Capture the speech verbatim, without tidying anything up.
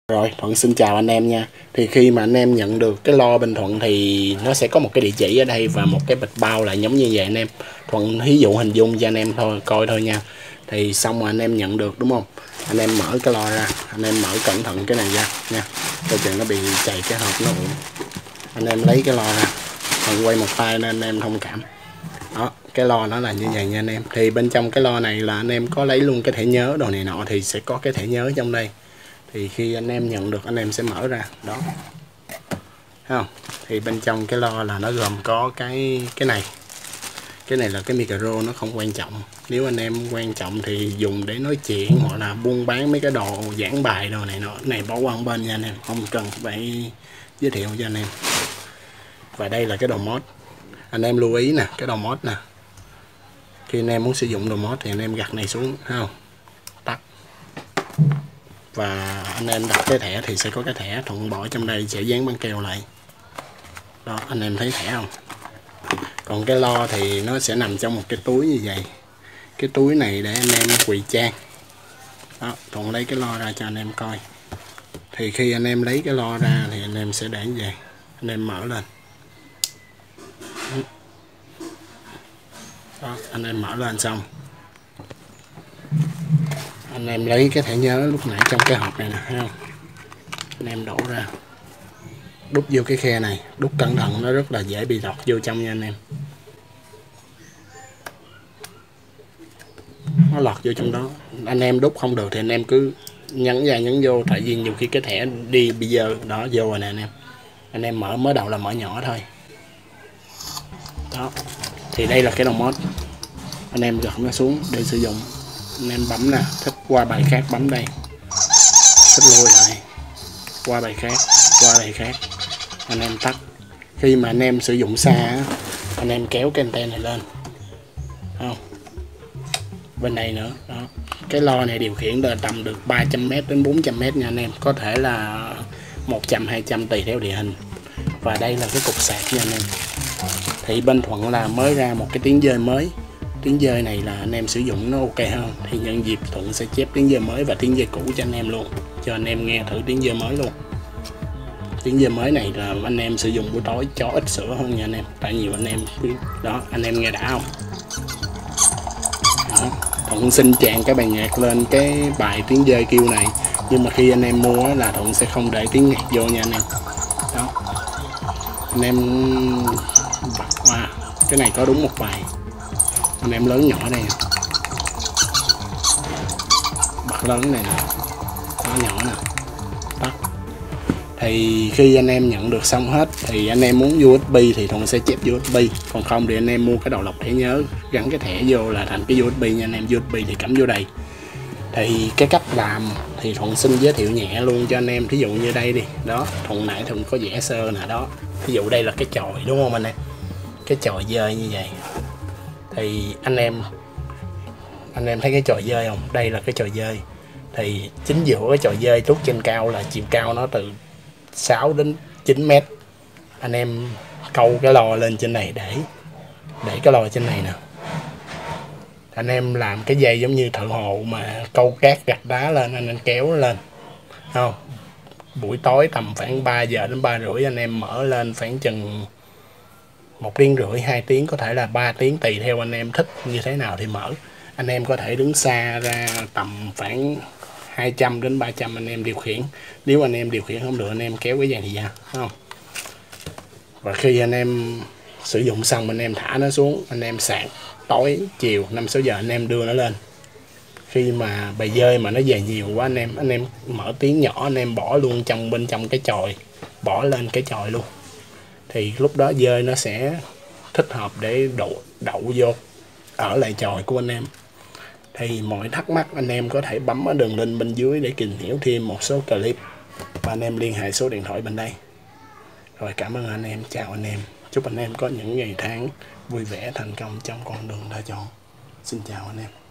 Rồi, Thuận xin chào anh em nha. Thì khi mà anh em nhận được cái lo bên Thuận thì nó sẽ có một cái địa chỉ ở đây và một cái bịch bao là giống như vậy anh em. Thuận ví dụ hình dung cho anh em thôi, coi thôi nha. Thì xong rồi anh em nhận được đúng không? Anh em mở cái lo ra, anh em mở cẩn thận cái này ra nha. Coi chừng nó bị chày cái hộp nó ụn. Anh em lấy cái lo ra. Thuận quay một file nên anh em thông cảm. Đó, cái lo nó là như vậy nha anh em. Thì bên trong cái lo này là anh em có lấy luôn cái thẻ nhớ đồ này nọ thì sẽ có cái thẻ nhớ trong đây. Thì khi anh em nhận được anh em sẽ mở ra đó, thấy không? Thì bên trong cái lo là nó gồm có cái cái này cái này là cái micro, nó không quan trọng. Nếu anh em quan trọng thì dùng để nói chuyện hoặc là buôn bán mấy cái đồ giảng bài đồ này nọ, này bỏ qua bên nha anh em, không cần phải giới thiệu cho anh em. Và đây là cái đầu mod, anh em lưu ý nè, cái đầu mod nè, khi anh em muốn sử dụng đầu mod thì anh em gạt này xuống, thấy không? Tắt. Và anh em đặt cái thẻ thì sẽ có cái thẻ, Thuận bỏ trong đây sẽ dán băng keo lại đó, anh em thấy thẻ không? Còn cái lo thì nó sẽ nằm trong một cái túi như vậy. Cái túi này để anh em quỳ trang đó. Thuận lấy cái lo ra cho anh em coi. Thì khi anh em lấy cái lo ra thì anh em sẽ để như vậy, anh em mở lên đó, anh em mở lên xong anh em lấy cái thẻ nhớ lúc nãy trong cái hộp này nè, thấy không? Anh em đổ ra, đút vô cái khe này, đút cẩn thận, nó rất là dễ bị lọt vô trong nha anh em. Nó lọt vô trong đó, anh em đút không được thì anh em cứ nhấn ra nhấn vô, tại vì nhiều khi cái thẻ đi bây giờ đó vô rồi nè anh em. Anh em mở mới đầu là mở nhỏ thôi đó. Thì đây là cái đầu mod, anh em gật nó xuống để sử dụng. Anh em bấm nè, thích qua bài khác bấm đây, thích lui lại qua bài khác, qua bài khác, anh em tắt. Khi mà anh em sử dụng xa anh em kéo cái anten này lên không, bên này nữa đó. Cái lo này điều khiển là tầm được ba trăm mét đến bốn trăm mét nha anh em, có thể là một trăm hai trăm tùy theo địa hình. Và đây là cái cục sạc nha anh em. Thì bên Thuận là mới ra một cái tiếng dơi mới, tiếng dơi này là anh em sử dụng nó ok hơn. Thì nhân dịp Thuận sẽ chép tiếng dơi mới và tiếng dơi cũ cho anh em luôn, cho anh em nghe thử tiếng dơi mới luôn. Tiếng dơi mới này là anh em sử dụng buổi tối cho ít sữa hơn nha anh em, tại nhiều anh em đó, anh em nghe đã không? Đó. Thuận xin chèn cái bài nhạc lên cái bài tiếng dơi kêu này, nhưng mà khi anh em mua là Thuận sẽ không để tiếng nhạc vô nha anh em. Đó, anh em bật qua cái này có đúng một bài, anh em lớn nhỏ đây, bật lớn này nè, nó nhỏ nè, tắt. Thì khi anh em nhận được xong hết thì anh em muốn u ét bê thì Thuận sẽ chép u ét bê, còn không thì anh em mua cái đầu lọc thẻ nhớ gắn cái thẻ vô là thành cái u ét bê nha anh em. u ét bê thì cắm vô đây. Thì cái cách làm thì Thuận xin giới thiệu nhẹ luôn cho anh em. Thí dụ như đây đi đó, Thuận nãy Thuận có vẽ sơ nè đó, thí dụ đây là cái chòi đúng không anh em, cái chòi dơi như vậy. Thì anh em anh em thấy cái chòi dơi không, đây là cái chòi dơi. Thì chính giữa cái chòi dơi trút trên cao là chiều cao nó từ sáu đến chín mét. Anh em câu cái lò lên trên này để để cái lò trên này nè, anh em làm cái dây giống như thợ hồ mà câu cát gạch đá lên, anh em kéo lên không. Buổi tối tầm khoảng ba giờ đến ba rưỡi anh em mở lên khoảng chừng một tiếng rưỡi hai tiếng, có thể là ba tiếng, tùy theo anh em thích như thế nào thì mở. Anh em có thể đứng xa ra tầm khoảng hai trăm đến ba trăm anh em điều khiển. Nếu anh em điều khiển không được anh em kéo cái dàn thì ra, không. Và khi anh em sử dụng xong anh em thả nó xuống, anh em sạc tối chiều năm sáu giờ anh em đưa nó lên. Khi mà bầy dơi mà nó về nhiều quá anh em anh em mở tiếng nhỏ, anh em bỏ luôn trong bên trong cái chòi, bỏ lên cái chòi luôn. Thì lúc đó dơi nó sẽ thích hợp để đậu đậu vô ở lại chòi của anh em. Thì mọi thắc mắc anh em có thể bấm ở đường link bên dưới để tìm hiểu thêm một số clip, và anh em liên hệ số điện thoại bên đây. Rồi, cảm ơn anh em, chào anh em, chúc anh em có những ngày tháng vui vẻ thành công trong con đường đã chọn. Xin chào anh em.